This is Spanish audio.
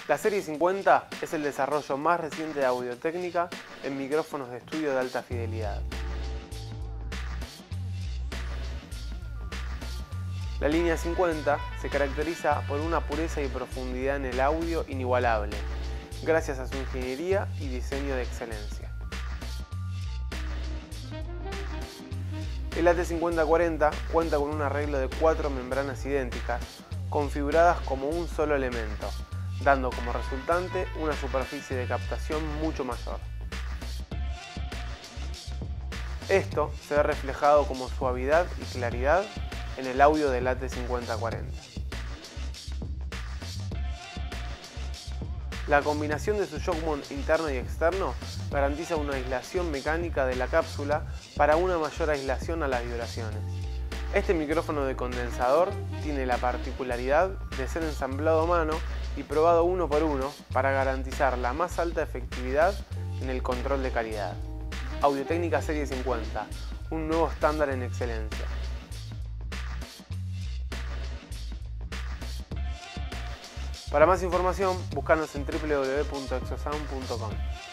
La serie 50 es el desarrollo más reciente de Audio-Técnica en micrófonos de estudio de alta fidelidad. La línea 50 se caracteriza por una pureza y profundidad en el audio inigualable, gracias a su ingeniería y diseño de excelencia. El AT5040 cuenta con un arreglo de 4 membranas idénticas, configuradas como un solo elemento, dando como resultante una superficie de captación mucho mayor. Esto se ve reflejado como suavidad y claridad en el audio del AT5040. La combinación de su shock mount interno y externo garantiza una aislación mecánica de la cápsula para una mayor aislación a las vibraciones. Este micrófono de condensador tiene la particularidad de ser ensamblado a mano y probado uno por uno para garantizar la más alta efectividad en el control de calidad. Audio-Técnica Serie 50, un nuevo estándar en excelencia. Para más información, búscanos en www.exosound.com.